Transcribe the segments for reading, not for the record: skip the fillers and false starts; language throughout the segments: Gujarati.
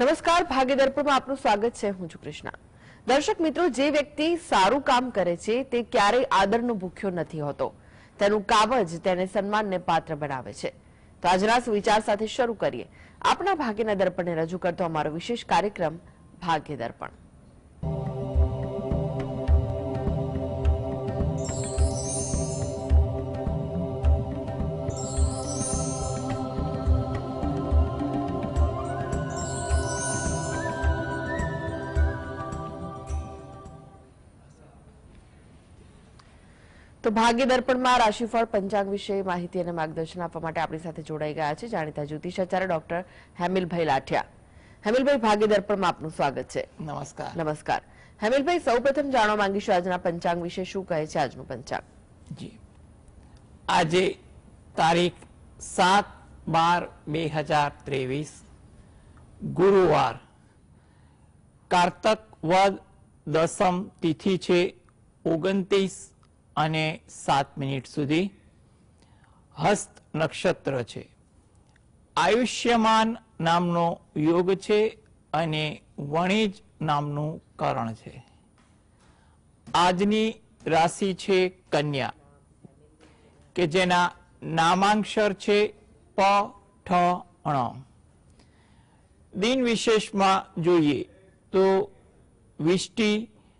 નમસ્કાર, ભાગ્યદર્પણમાં આપનું સ્વાગત છે. હું છું કૃષ્ણા. દર્શક મિત્રો, જે વ્યક્તિ સારું કામ કરે છે તે ક્યારેય આદરનો ભૂખ્યો નથી હોતો. તેનું કામ જ તેને સન્માનને પાત્ર બનાવે છે. તો આજના સુવિચાર સાથે શરૂ કરીએ આપણા ભાગ્યના દર્પણને રજૂ કરતો અમારો વિશેષ કાર્યક્રમ ભાગ્ય દર્પણ. તો ભાગ્ય દર્પણમાં રાશિફળ પંચાંગ વિશે માહિતી અને માર્ગદર્શન આપવા માટે આપણી સાથે જોડાઈ ગયા છે જાણીતા જ્યોતિષાચાર્ય ડોક્ટર હેમિલભાઈ લાઠિયા. હેમિલભાઈ, ભાગ્ય દર્પણમાં આપનું સ્વાગત છે. નમસ્કાર. નમસ્કાર. હેમિલભાઈ, સૌપ્રથમ જાણવા માંગીશું આજના પંચાંગ વિશે. શું કહે છે આજનું પંચાંગ? જી, આજે તારીખ 7/12/2023 ગુરુવાર, કારતક વદ દસમ તિથિ છે 29:07 સુધી. હસ્ત નક્ષત્ર છે. આયુષ્યમાન નામનો યોગ છે અને વણિજ નામનું કરણ છે. આજની રાશિ છે કન્યા, કે જેના નામાંક્ષર છે પ ઠ ણ. દિન વિશેષમાં જોઈએ તો વિષ્ટિ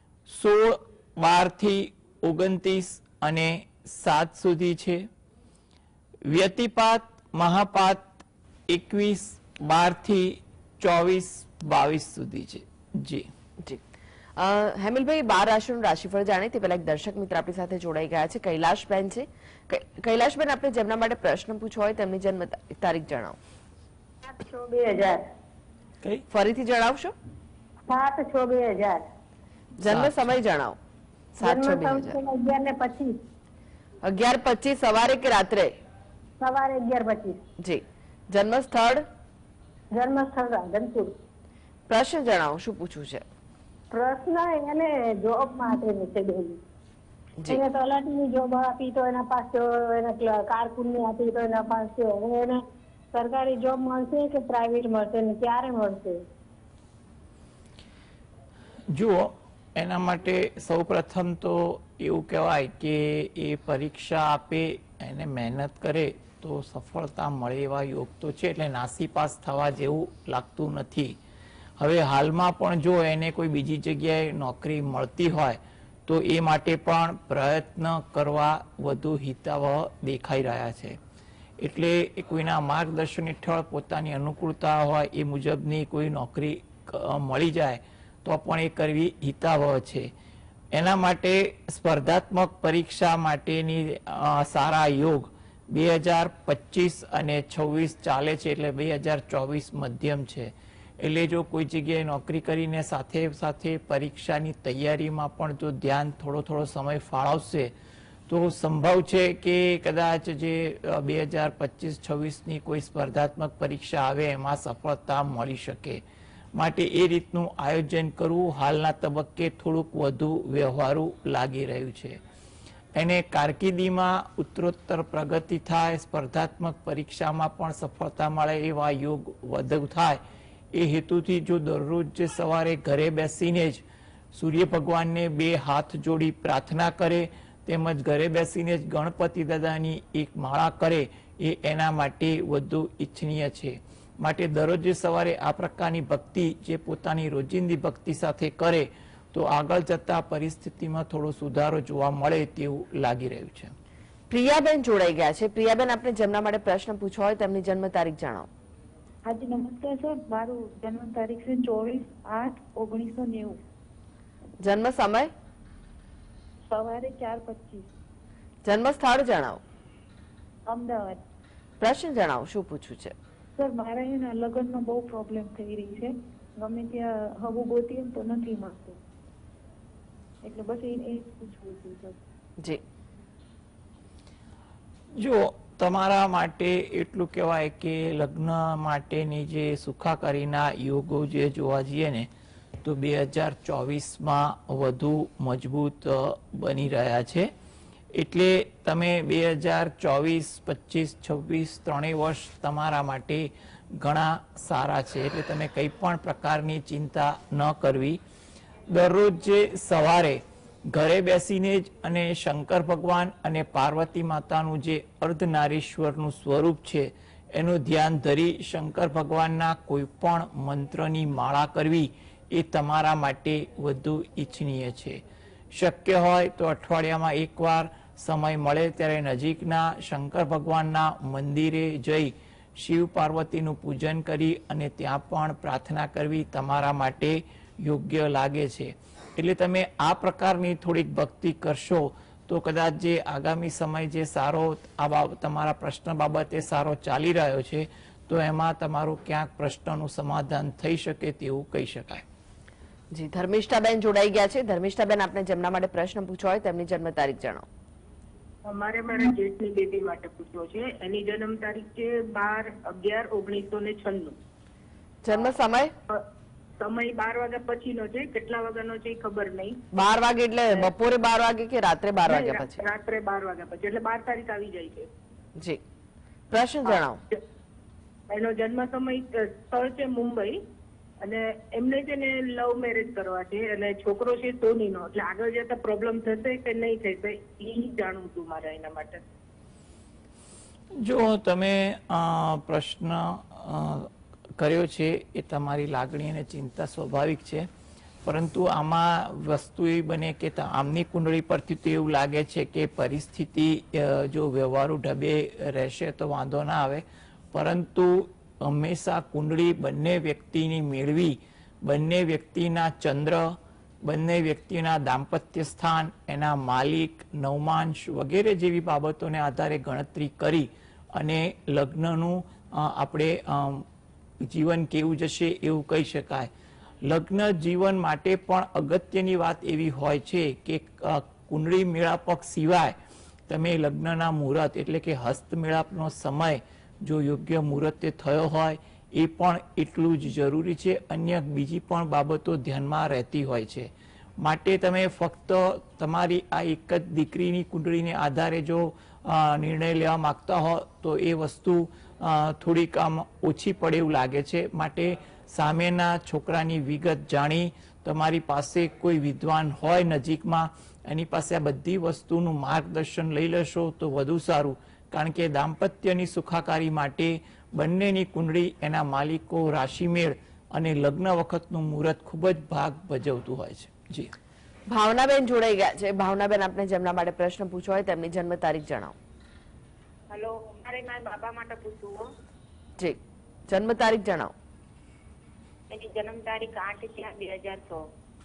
16/12 અને 7 સુધી છે. વ્યતિપાત મહાપાત 21/12 સુધી છે. જી જી હેમિલભાઈ, 12 રાશિનું રાશિફળ જાણે તે પહેલા એક દર્શક મિત્ર આપણી સાથે જોડાઈ ગયા છે. કૈલાશબેન છે. કૈલાશબેન, આપણે જેમના માટે પ્રશ્ન પૂછવો હોય તેમની જન્મ તારીખ જણાવો. 7/6/2000. ફરીથી જણાવશો? 7/6/2000. જન્મ સમય જણાવો. 7/6/2000. 11:25 સવારે કે રાત્રે? સવારે 11:25. જી. જન્મ સ્થળ? જન્મ સ્થળ રાધનપુર. પ્રશ્ન જણાવો, શું પૂછવું છે? પ્રશ્ન એને જોબ માટેની છે. એને તલાટીની જોબ આપી તો એના પાસે, એને કારકુનની આપી તો એના પાસે. હવે એને સરકારી જોબ મળશે કે પ્રાઇવેટ મળશે ને ક્યારે મળશે? જુઓ, એના માટે સૌપ્રથમ તો એવું કહેવાય કે એ પરીક્ષા આપે, એને મહેનત કરે તો સફળતા મળે એવા યોગ તો છે. એટલે નાસીપાસ થવા જેવું લાગતું નથી. હવે હાલમાં પણ જો એને કોઈ બીજી જગ્યાએ નોકરી મળતી હોય તો એ માટે પણ પ્રયત્ન કરવા વધુ હિતાવહ દેખાઈ રહ્યા છે. એટલે કોઈના માર્ગદર્શન હેઠળ પોતાની અનુકૂળતા હોય એ મુજબની કોઈ નોકરી મળી જાય તો પણ એ કરવી હિતાવહ છે. એના માટે સ્પર્ધાત્મક પરીક્ષા માટેની સારા યોગ 2025 અને 26 ચાલે છે. એટલે 2024 મધ્યમ છે. એટલે જો કોઈ જગ્યાએ નોકરી કરીને સાથે સાથે પરીક્ષાની તૈયારીમાં પણ જો ધ્યાન થોડો સમય ફાળવશે તો સંભવ છે કે કદાચ જે 2025-26ની કોઈ સ્પર્ધાત્મક પરીક્ષા આવે એમાં સફળતા મળી શકે. માટે એ રીતનું આયોજન કરવું હાલના તબક્કે થોડુંક વધુ વ્યવહારુ લાગી રહ્યું છે. એને કારકિર્દીમાં ઉત્તરોત્તર પ્રગતિ થાય, સ્પર્ધાત્મક પરીક્ષામાં પણ સફળતા મળે એવા યોગ વધુ થાય એ હેતુથી જો દરરોજ સવારે ઘરે બેસીને જ સૂર્ય ભગવાનને 2 હાથ જોડી પ્રાર્થના કરે તેમજ ઘરે બેસીને જ ગણપતિ દાદાની એક માળા કરે એ એના માટે વધુ ઈચ્છનીય છે. માટે દરરોજ સવારે આ પ્રકારની ભક્તિ જે પોતાની રોજિંદી ભક્તિ સાથે કરે તો આગળ જતા પરિસ્થિતિમાં થોડો સુધારો જોવા મળે તેવું લાગી રહ્યું છે. પ્રિયાબેન જોડાઈ ગયા છે. પ્રિયાબેન, આપણે જેમના માટે પ્રશ્ન પૂછવો હોય તેમની જન્મ તારીખ જણાવો. હાજી નમસ્કાર સર, મારું જન્મ તારીખ છે 24/8/1990. જન્મ સમય? સવારે 4:25. જન્મ સ્થળ જણાવો. અમદાવાદ. પ્રશ્ન જણાવો, શું પૂછવું છે? સર, મારા એના લગ્નમાં બહુ પ્રોબ્લેમ થઈ રહી છે. ગમે ત્યાં હબુ ગોતી એમ તો નથી મળતું, એટલે બસ એ પૂછવું હતું સર. જી. જો તમારા માટે એટલું કહેવાય કે લગ્ન માટેની જે સુખાકારીના યોગો જે જોવા જઈએ ને તો 2024માં વધુ મજબૂત બની રહ્યા છે. એટલે તમે 2024, 25, 26 ત્રણેય વર્ષ તમારા માટે ઘણા સારા છે, એટલે તમે કંઈ પણ પ્રકારની ચિંતા ન કરવી. દરરોજ જે સવારે ઘરે બેસીને જ અને શંકર ભગવાન અને પાર્વતી માતાનું જે અર્ધનારીશ્વરનું સ્વરૂપ છે એનું ધ્યાન ધરી શંકર ભગવાનના કોઈ પણ મંત્રની માળા કરવી એ તમારા માટે વધુ ઈચ્છનીય છે. શક્ય હોય તો અઠવાડિયામાં એકવાર સમય મળે ત્યારે નજીકના શંકર ભગવાનના મંદિરે જઈ શિવ પાર્વતીનું પૂજન કરી અને ત્યાં પણ પ્રાર્થના કરવી તમારા માટે યોગ્ય લાગે છે. એટલે તમે આ પ્રકારની થોડીક ભક્તિ કરશો તો કદાચ જે આગામી સમય જે સારો તમારા પ્રશ્ન બાબતે સારો ચાલી રહ્યો છે તો એમાં તમારું ક્યાંક પ્રશ્નનું સમાધાન થઈ શકે તેવું કહી શકાય. જી, ધર્મિષ્ઠાબેન જોડાઈ ગયા છે. ધર્મિષ્ઠાબેન, આપને જેમના માટે પ્રશ્ન પૂછવો હોય તેમની જન્મ તારીખ જણાવો. મારે મારા જેઠની બેબી માટે પૂછવો છે. એની જન્મ તારીખ છે 12/11/1996. જન્મ સમય? સમય 12 વાગ્યા પછીનો છે. કેટલા વાગ્યાનો છે ખબર નહીં. 12 વાગે એટલે બપોરે 12 વાગે કે રાત્રે 12 વાગ્યા પછી? રાત્રે 12 વાગ્યા પછી, એટલે 12 તારીખ આવી જાય છે. જી, પ્રશ્ન જણાવો. એનો જન્મ સમય સ્થળ છે મુંબઈ, અને એમને છે ને લવ મેરેજ કરવા છે, અને છોકરો છે સોનીનો, એટલે આગળ જતા પ્રોબ્લેમ થશે કે નહીં થશે એ જાણવું હતું મારે એના માટે. જો તમે પ્રશ્ન કર્યો છે એ તમારી લાગણી અને ચિંતા સ્વાભાવિક છે, પરંતુ આમાં વસ્તુ એ બને કે આમની કુંડળી પરથી તો એવું લાગે છે કે પરિસ્થિતિ જો વ્યવહારુ ઢબે રહેશે તો વાંધો ના આવે, પરંતુ હંમેશા કુંડળી બંને વ્યક્તિની મેળવી, બંને વ્યક્તિના ચંદ્ર, બંને વ્યક્તિના દાંપત્ય સ્થાન, એના માલિક, નવમાંશ વગેરે જેવી બાબતોને આધારે ગણતરી કરી અને લગ્નનું આપણે જીવન કેવું જશે એવું કહી શકાય. લગ્ન જીવન માટે પણ અગત્યની વાત એવી હોય છે કે કુંડળી મેળાપક સિવાય તમે લગ્નના મુહૂર્ત એટલે કે હસ્તમેળાપનો સમય જો યોગ્ય મુહૂર્તે થયો હોય એ પણ એટલું જ જરૂરી છે. અન્ય બીજી પણ બાબતો ધ્યાનમાં રહેતી હોય છે. માટે તમે ફક્ત તમારી આ એક જ દીકરીની કુંડળીને આધારે જો નિર્ણય લેવા માંગતા હો તો એ વસ્તુ થોડીક આમ ઓછી પડે એવું લાગે છે. માટે સામેના છોકરાની વિગત જાણી તમારી પાસે કોઈ વિદ્વાન હોય નજીકમાં, એની પાસે આ બધી વસ્તુનું માર્ગદર્શન લઈ લેશો તો વધુ સારું. કારણ કે દાંપત્યની સુખાકારી માટે બંનેની કુંડળી, એના માલિકો, રાશિમેળ અને લગ્ન વખતનું મુહૂર્ત ખૂબ જ ભાગ ભજવતું હોય છે. જી, ભાવનાબેન જોડાઈ ગયા છે. ભાવનાબેન, આપને જેમના માટે પ્રશ્ન પૂછવો હોય તેમની જન્મ તારીખ જણાવો. હેલો, મારે મારા બાબા માટે પૂછવું. જી, જન્મ તારીખ જણાવો. એની જન્મ તારીખ 8/4/2006.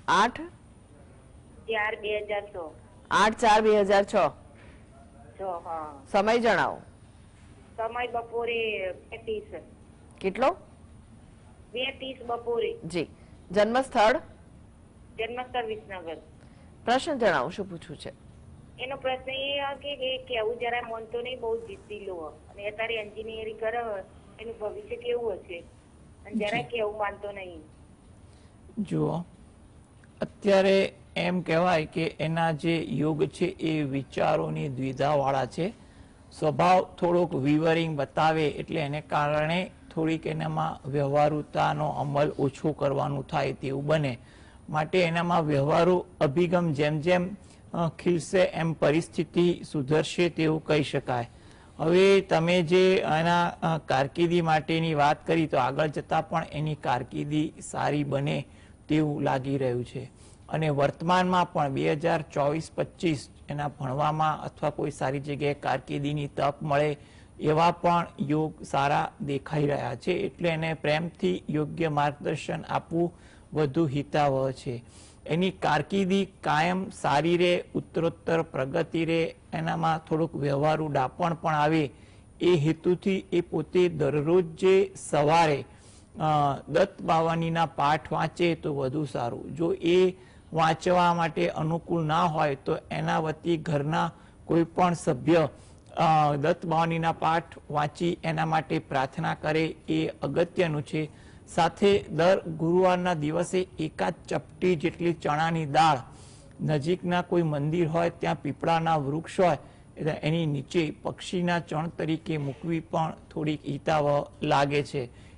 8/4/2006. 8/4/2006. સમય જણાવો. સમય બપોરે 2:30. કેટલો? 2:30 બપોરે. જી, જન્મ સ્થળ? જન્મસ્થળ વિસનગર. પ્રશ્ન જણાવો, શું પૂછવું છે? એનો પ્રશ્ન એ કે કેવું જરા માનતો નહીં, બહુ જીદ્દીલો, અને અત્યારે એન્જિનિયરિંગ કરે, એનું ભવિષ્ય કેવું હશે, અને જરા કેવું માનતો નહીં. જુઓ, અત્યારે એમ કહેવાય કે એના જે યોગ છે એ વિચારોની દ્વિધાવાળા છે. સ્વભાવ થોડોક વિવરિંગ બતાવે એટલે એને કારણે થોડીક એનામાં વ્યવહારુતાનો અમલ ઓછો કરવાનું થાય તેવું બને. માટે એનામાં વ્યવહારુ અભિગમ જેમ જેમ ખીલશે એમ પરિસ્થિતિ સુધરશે તેવું કહી શકાય. હવે તમે જે એના કારકિર્દી માટેની વાત કરી તો આગળ જતાં પણ એની કારકિર્દી સારી બને તેવું લાગી રહ્યું છે. અને વર્તમાનમાં પણ 2024-25 એના ભણવામાં અથવા કોઈ સારી જગ્યાએ કારકિર્દીની તક મળે એવા પણ યોગ સારા દેખાઈ રહ્યા છે. એટલે એને પ્રેમથી યોગ્ય માર્ગદર્શન આપવું વધુ હિતાવહ છે. એની કારકિર્દી કાયમ સારી રહે, ઉત્તરોત્તર પ્રગતિ રહે, એનામાં થોડુંક વ્યવહારુ ડાપણ પણ આવે એ હેતુથી એ પોતે દરરોજ જે સવારે દત્ત બાવાનીના પાઠ વાંચે તો વધુ સારું. જો એ વાંચવા માટે અનુકૂળ ના હોય તો એના વતી ઘરના કોઈ પણ સભ્ય દત્ત બાવાનીના પાઠ વાંચી એના માટે પ્રાર્થના કરે એ અગત્યનું છે. સાથે દર ગુરુવારના દિવસે એકાદ ચપટી જેટલી ચણાની દાળ નજીકના કોઈ મંદિર હોય ત્યાં પીપળાના વૃક્ષ હોય એની નીચે પક્ષીના ચણ તરીકે મૂકવી પણ થોડીક હિતાવહ લાગે છે.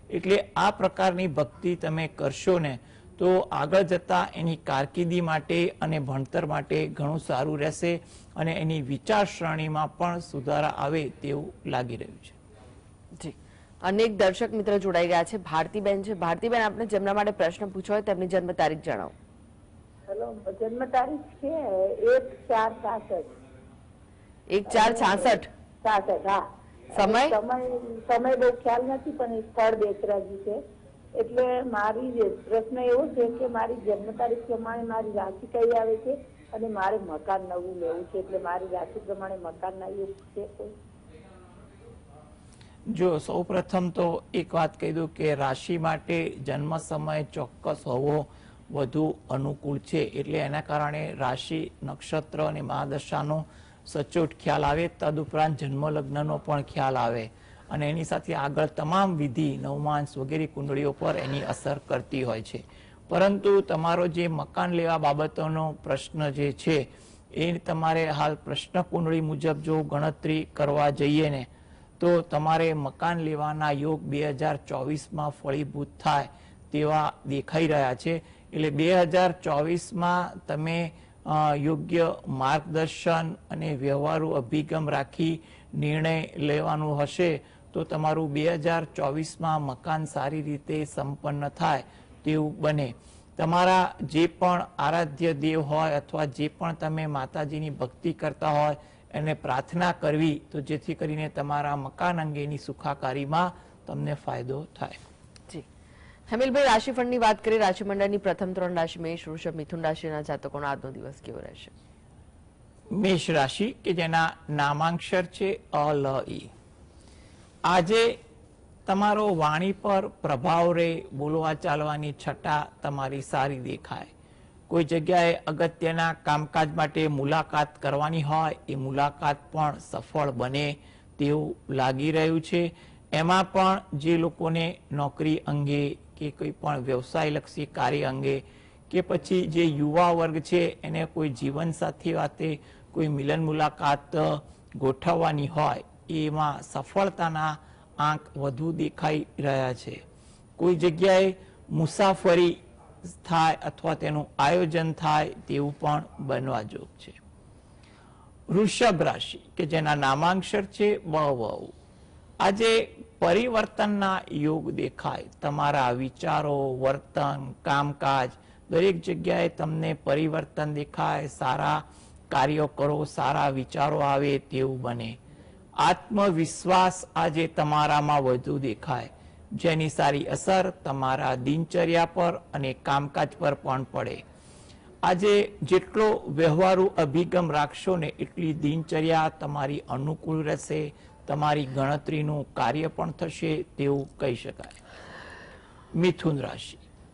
એટલે આ પ્રકારની ભક્તિ તમે કરશો ને તો આગળ જતા એની કારકિર્દી માટે અને ભણતર માટે ઘણું સારું રહેશે અને એની વિચારસરણીમાં પણ સુધારા આવે તેવું લાગી રહ્યું છે. જી, અનેક દર્શક મિત્ર જોડાઈ ગયા છે. ભારતીબેન છે. ભારતીબેન, આપને જેમના માટે પ્રશ્ન પૂછ્યો હોય તેમની જન્મ તારીખ જણાવો. હેલો, જન્મ તારીખ છે 1/4/66. 1/4/66. 66, હા. સમય સમય બહુ ખ્યાલ નથી, પણ એ સ્થળ બેચરાજી છે. એટલે મારી પ્રશ્ન એવો છે કે મારી જન્મ તારીખ પ્રમાણે મારી રાશિ કઈ આવે છે અને મારે મકાન નવું લેવું છે, એટલે મારી રાશિ પ્રમાણે મકાન ના યોગ છે કોઈ? જો સૌપ્રથમ તો એક વાત કહી દઉં કે રાશિ માટે જન્મ સમય ચોક્કસ હોવો વધુ અનુકૂળ છે. એટલે એના કારણે રાશિ, નક્ષત્ર અને મહાદશાનો સચોટ ખ્યાલ આવે, તદુપરાંત જન્મ લગ્નનો પણ ખ્યાલ આવે અને એની સાથે આગળ તમામ વિધિ, નવમાંશ વગેરે કુંડળીઓ પર એની અસર કરતી હોય છે. પરંતુ તમારો જે મકાન લેવા બાબતોનો પ્રશ્ન જે છે એ તમારે હાલ પ્રશ્ન કુંડળી મુજબ જો ગણતરી કરવા જઈએ ને તો તમારે મકાન લેવાના યોગ 2024માં ફળીભૂત થાય તેવા દેખાઈ રહ્યા છે. એટલે 2024માં તમે યોગ્ય માર્ગદર્શન અને વ્યવહારુ અભિગમ રાખી નિર્ણય લેવાનું હશે તો તમારું 2024માં મકાન સારી રીતે સંપન્ન થાય તેવું બને. તમારા જે પણ આરાધ્ય દેવ હોય અથવા જે પણ તમે માતાજીની ભક્તિ કરતા હોય એને પ્રાર્થના કરવી તો જેથી કરીને તમારા મકાન અંગેની સુખાકારીમાં તમને ફાયદો થાય. જી, હેમિલભાઈ, રાશિફળની વાત કરીએ. રાશિમંડળની પ્રથમ 3 રાશિ મેષ, વૃષભ, મિથુન રાશિના જાતકોનો આજનો દિવસ કેવો રહેશે? મેષ રાશિ કે જેના નામાંક્ષર છે અ, લ, ઈ. આજે તમારો વાણી પર પ્રભાવ રહે, બોલવા ચાલવાની છટા તમારી સારી દેખાય. કોઈ જગ્યાએ અગત્યના કામકાજ માટે મુલાકાત કરવાની હોય એ મુલાકાત પણ સફળ બને તેવું લાગી રહ્યું છે. એમાં પણ જે લોકોને નોકરી અંગે કે કોઈ પણ વ્યવસાયલક્ષી કાર્ય અંગે કે પછી જે યુવા વર્ગ છે એને કોઈ જીવનસાથી વાતે કોઈ મિલન મુલાકાત ગોઠવવાની હોય એમાં સફળતાના આંક વધુ દેખાઈ રહ્યા છે. કોઈ જગ્યાએ મુસાફરી થાય અથવા તેનું આયોજન થાય તેવું પણ બનવા જોગ છે. વૃષભ રાશિ કે જેના નામાંક્ષર છે બ, વ. આજે પરિવર્તનના યોગ દેખાય. તમારા વિચારો, વર્તન, કામકાજ દરેક જગ્યાએ તમને પરિવર્તન દેખાય. સારા કાર્યો કરો, સારા વિચારો આવે તેવું બને. આત્મવિશ્વાસ આજે તમારામાં વધુ દેખાય, જેની સારી અસર તમારા દિનચર્યા પર અને કામકાજ પર પણ પડે. આજે જેટલો વ્યવહારુ અભિગમ રાખશો ને એટલી દિનચર્યા તમારી અનુકૂળ રહેશે, તમારી ગણતરીનું કાર્ય પણ થશે તેવું કહી શકાય. મિથુન રાશિ,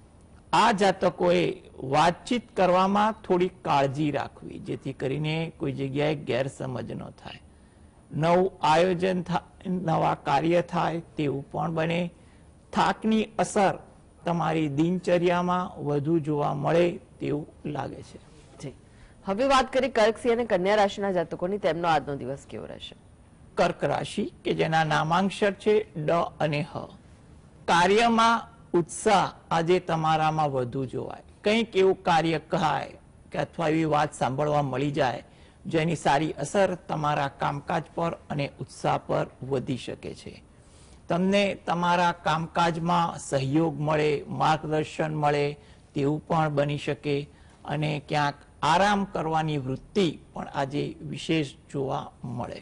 આ જાતકોએ વાતચીત કરવામાં થોડી કાળજી રાખવી જેથી કરીને કોઈ જગ્યાએ ગેરસમજ ન થાય. નવું આયોજન થાય, નવા કાર્ય થાય તેવું પણ બને. થાકની અસર તમારી દિનચર્યામાં વધુ જોવા મળે તેવું લાગે છે. જી, હવે વાત કરીએ કર્ક, સિંહ અને કન્યા રાશિના જાતકોની. તેમનો આજનો દિવસ કેવો રહેશે? કર્ક રાશિ કે જેના નામાંક્ષર છે ડ અને હ. કાર્યમાં ઉત્સાહ આજે તમારામાં વધુ જોવાય. કંઈક એવું કાર્ય કહાય કે અથવા એવી વાત સાંભળવા મળી જાય જેની સારી અસર તમારા કામકાજ પર અને ઉત્સાહ પર વધી શકે છે. તમને તમારા કામકાજમાં સહયોગ મળે, માર્ગદર્શન મળે તેવું પણ બની શકે અને ક્યાંક આરામ કરવાની વૃત્તિ પણ આજે વિશેષ જોવા મળે.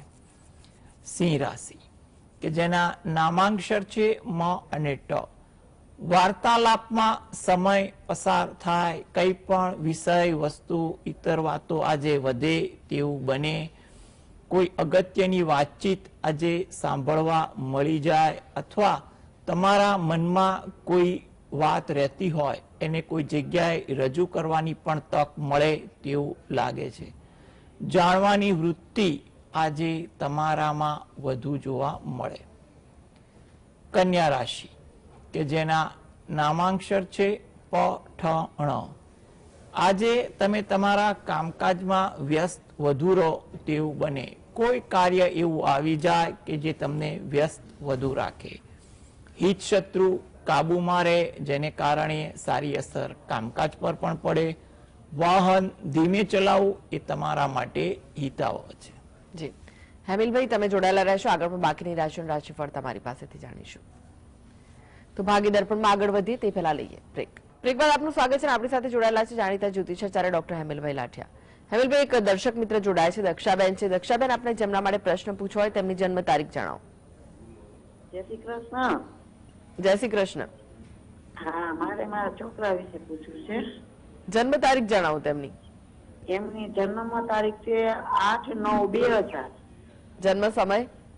સિંહ રાશિ કે જેના નામાંક્ષર છે મ અને ટ. વાર્તાલાપમાં સમય પસાર થાય, કંઈ પણ વિષય, વસ્તુ, ઇતર વાતો આજે વધે તેવું બને. કોઈ અગત્યની વાતચીત આજે સાંભળવા મળી જાય અથવા તમારા મનમાં કોઈ વાત રહેતી હોય એને કોઈ જગ્યાએ રજૂ કરવાની પણ તક મળે તેવું લાગે છે. જાણવાની વૃત્તિ આજે તમારામાં વધુ જોવા મળે. કન્યા રાશિ કે જેના નામાંક્ષર છે પ, ઠ, ણ. આજે તમે તમારા કામકાજમાં વ્યસ્ત વધુ રહો તેવું બને. કોઈ કાર્ય એવું આવી જાય કે જે તમને વ્યસ્ત વધુ રાખે. હિત શત્રુ કાબુમાં રહે, જેને કારણે સારી અસર કામકાજ પર પણ પડે. વાહન ધીમે ચલાવવું એ તમારા માટે હિતાવહ છે. જી હેમિલભાઈ, તમે જોડાયેલા રહેશો. આગળ પણ બાકીની રાશિઓનું રાશિફળ તમારી પાસેથી જાણીશું. તો ભાગીદાર પણ આગળ વધીએ તે પહેલા લઈએ બ્રેક. બ્રેક બાદ આપનું સ્વાગત છે. આપણી સાથે જોડાયેલા છે જાણીતા જ્યોતિષાચાર્ય ડોક્ટર હેમિલભાઈ લાઠિયા. હેમિલભાઈ, એક દર્શક મિત્ર જોડાય છે, દક્ષાબેન છે. દક્ષાબેન, આપણે જેમના માટે પ્રશ્ન પૂછવો હોય તેમની જન્મ તારીખ જણાવો. જય શ્રી કૃષ્ણ. જય શ્રી કૃષ્ણ. હા, મારે મારા છોકરા વિશે પૂછવું છે. જન્મ તારીખ જણાવો તેમની. એમની જન્મ તારીખ છે 8/9/2000. જન્મ સમય?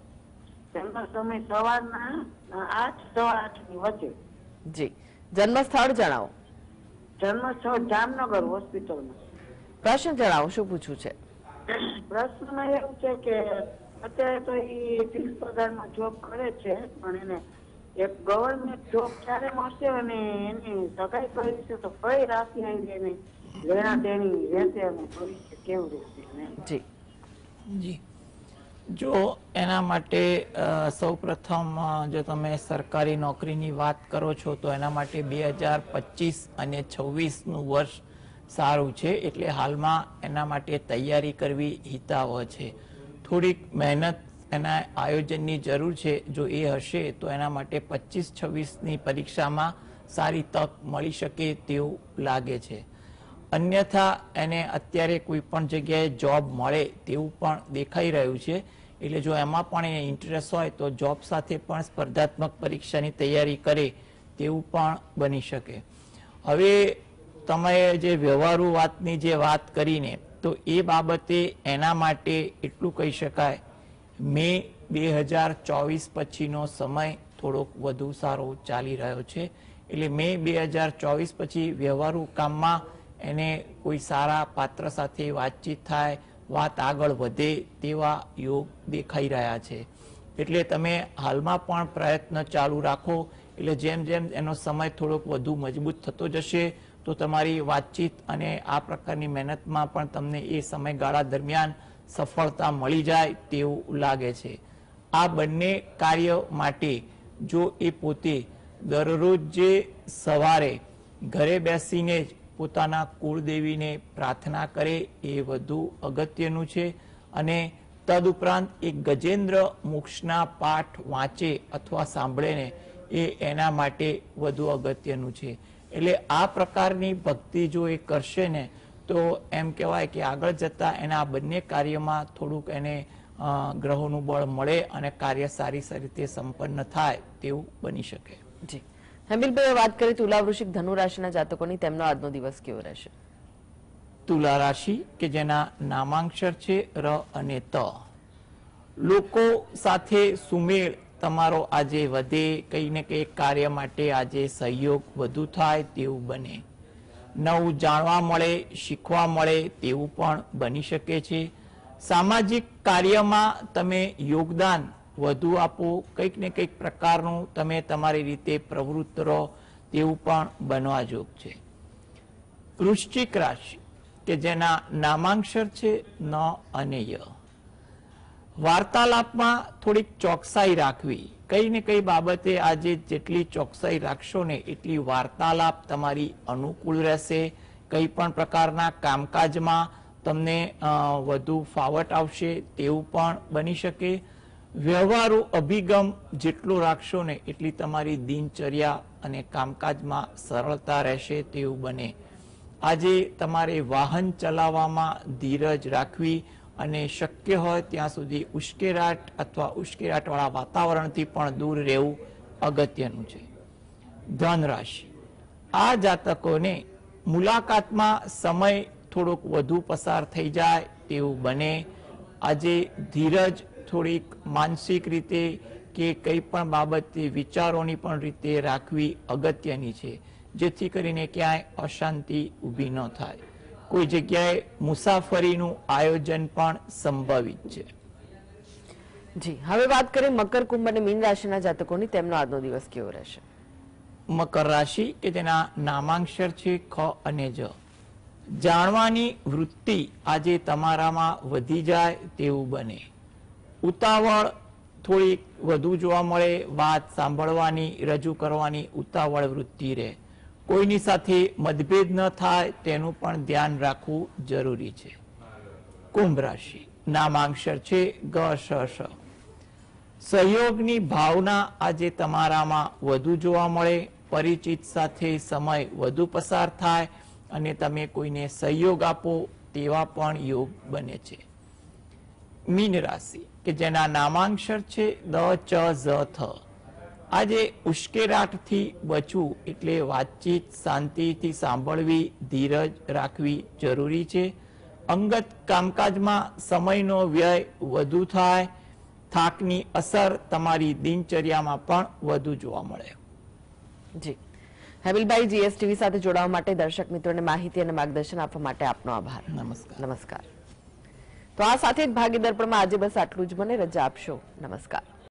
જન્મ સમય સવારના 8 સવા 8 ની વચ્ચે. જી. જન્મ સ્થળ જણાવો. જન્મ સ્થળ જામનગર હોસ્પિટલમાં. પ્રશ્ન જણાવો, શું પૂછવું છે? પ્રશ્નમાં એવું છે કે અત્યારે તો એ ફિક્સ પગારમાં જોબ કરે છે, પણ એને એક ગવર્મેન્ટ જોબ ક્યારે મળશે અને એની સગાઈ કરી છે તો કઈ રાશિ આવી એની લેણા દેણી રહેશે અને ભવિષ્ય કેવું રહેશે? જી જી, જો એના માટે સૌપ્રથમ જો તમે સરકારી નોકરીની વાત કરો છો તો એના માટે 2025 અને 26નું વર્ષ સારું છે. એટલે હાલમાં એના માટે તૈયારી કરવી હિતાવહ છે. થોડીક મહેનત એના આયોજનની જરૂર છે. જો એ હશે તો એના માટે 25-26ની પરીક્ષામાં સારી તક મળી શકે તેવું લાગે છે. અન્યથા એને અત્યારે કોઈ પણ જગ્યાએ જોબ મળે તેવું પણ દેખાઈ રહ્યું છે. એટલે જો એમાં પણ એને ઇન્ટરેસ્ટ હોય તો જોબ સાથે પણ સ્પર્ધાત્મક પરીક્ષાની તૈયારી કરે તેવું પણ બની શકે. હવે તમે જે વ્યવહારુ વાતની જે વાત કરીને, તો એ બાબતે એના માટે એટલું કહી શકાય, મે 2024 પછીનો સમય થોડોક વધુ સારો ચાલી રહ્યો છે. એટલે મે 2024 પછી વ્યવહારુ કામમાં એને કોઈ સારા પાત્ર સાથે વાતચીત થાય, વાત આગળ વધે તેવા યોગ દેખાઈ રહ્યા છે. એટલે તમે હાલમાં પણ પ્રયત્ન ચાલુ રાખો. એટલે જેમ જેમ એનો સમય થોડોક વધુ મજબૂત થતો જશે તો તમારી વાતચીત અને આ પ્રકારની મહેનતમાં પણ તમને એ સમયગાળા દરમિયાન સફળતા મળી જાય તેવું લાગે છે. આ બંને કાર્ય માટે જો એ પોતે દરરોજ જે સવારે ઘરે બેસીને જ પોતાના કુળદેવીને પ્રાર્થના કરે એ વધુ અગત્યનું છે. અને તદુપરાંત એક ગજેન્દ્ર મોક્ષના પાઠ વાંચે અથવા સાંભળે ને એ એના માટે વધુ અગત્યનું છે. એટલે આ પ્રકારની ભક્તિ જો એ કરશે ને તો એમ કહેવાય કે આગળ જતા એના બંને કાર્યમાં થોડુંક એને ગ્રહોનું બળ મળે અને કાર્ય સારી રીતે સંપન્ન થાય તેવું બની શકે. જી હેમિલભાઈ, વાત કરીએ તુલા, વૃશ્ચિક, ધનુ રાશિના જાતકોની, તેમનો આજનો દિવસ કેવો રહેશે? તુલા રાશિ કે જેના નામાંક્ષર છે ર અને ત. લોકો સાથે સુમેળ તમારો આજે વધે, કંઈ ને કંઈ કાર્ય માટે આજે સહયોગ વધુ થાય તેવું બને. નવું જાણવા મળે, શીખવા મળે તેવું પણ બની શકે છે. સામાજિક કાર્યમાં તમે યોગદાન વધુ આપો, કંઈક ને કંઈક પ્રકારનું તમે તમારી રીતે પ્રવૃત્ત રહો તેવું પણ બનવા જોગ છે. વૃશ્ચિક રાશિ કે જેના નામાંક્ષર છે ન અને ય. વાર્તાલાપમાં થોડીક ચોકસાઈ રાખવી. કઈ ને કઈ બાબતે આજે જેટલી ચોકસાઈ રાખશો ને એટલી વાર્તાલાપ તમારી અનુકૂળ રહેશે. કઈ પણ પ્રકારના કામકાજમાં તમને વધુ ફાવટ આવશે તેવું પણ બની શકે. વ્યવહારુ અભિગમ જેટલો રાખશો ને એટલી તમારી દિનચર્યા અને કામકાજમાં સરળતા રહેશે તેવું બને. આજે તમારે વાહન ચલાવવામાં ધીરજ રાખવી અને શક્ય હોય ત્યાં સુધી ઉશ્કેરાટ અથવા ઉશ્કેરાટવાળા વાતાવરણથી પણ દૂર રહેવું અગત્યનું છે. ધન રાશિ, આ જાતકોને મુલાકાતમાં સમય થોડોક વધુ પસાર થઈ જાય તેવું બને. આજે ધીરજ થોડીક માનસિક રીતે કે કંઈ પણ બાબતે વિચારોની પણ રીતે રાખવી અગત્યની છે, જેથી કરીને ક્યાંય અશાંતિ ઊભી ન થાય. કોઈ જગ્યાએ મુસાફરીનું આયોજન પણ સંભવિત છે. જી, હવે વાત કરીએ મકર, કુંભ અને મીન રાશિના જાતકોની, તેમનો આજનો દિવસ કેવો રહેશે? મકર રાશિ કે જેના નામાંક્ષર છે ખ અને જ. જાણવાની વૃત્તિ આજે તમારામાં વધી જાય તેવું બને. ઉતાવળ થોડી વધુ જોવા મળે, વાત સાંભળવાની, રજૂ કરવાની ઉતાવળ વૃત્તિ રહે, કોઈની સાથે મતભેદ ન થાય તેનું પણ ધ્યાન રાખવું જરૂરી છે. કુંભ રાશિ, નામાંક્ષર છે ગ, શ, શ. સહયોગની ભાવના આજે તમારામાં વધુ જોવા મળે, પરિચિત સાથે સમય વધુ પસાર થાય અને તમે કોઈને સહયોગ આપો તેવા પણ યોગ બને છે. મીન રાશિ કે જેના નામાંક્ષર છે દ, ચ, ઝ, થ. આજે ઉશ્કેરાટથી બચવું એટલે વાતચીત શાંતિથી સાંભળવી, ધીરજ રાખવી જરૂરી છે. અંગત કામકાજમાં સમયનો વ્યય વધુ થાય, થાકની અસર તમારી દિનચર્યામાં પણ વધુ જોવા મળે. જી હેમિલભાઈ, જીએસટીવી સાથે જોડાવા માટે દર્શક મિત્રોને માહિતી અને માર્ગદર્શન આપવા માટે આપનો આભાર. નમસ્કાર. નમસ્કાર. તો આ સાથે જ ભાગીદાર પણ આજે બસ આટલું જ. મને રજા આપશો. નમસ્કાર.